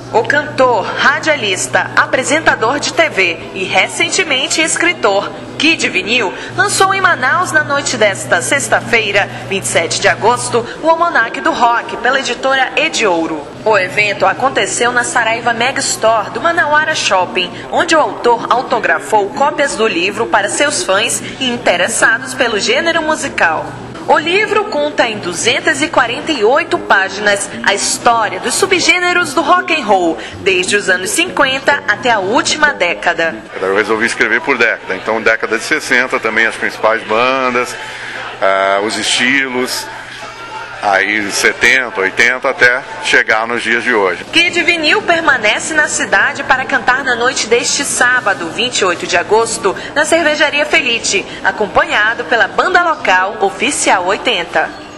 O cantor, radialista, apresentador de TV e recentemente escritor Kid Vinil lançou em Manaus na noite desta sexta-feira, 27 de agosto, o Almanaque do Rock pela editora Ediouro. O evento aconteceu na Saraiva Mega Store do Manauara Shopping, onde o autor autografou cópias do livro para seus fãs e interessados pelo gênero musical. O livro conta em 248 páginas a história dos subgêneros do rock and roll, desde os anos 50 até a última década. Eu resolvi escrever por década, então década de 60 também as principais bandas, os estilos, aí 70, 80 até chegar nos dias de hoje. Kid Vinil permanece na cidade para cantar na noite deste sábado, 28 de agosto, na Cervejaria Felite, acompanhado pela banda local Oficial 80.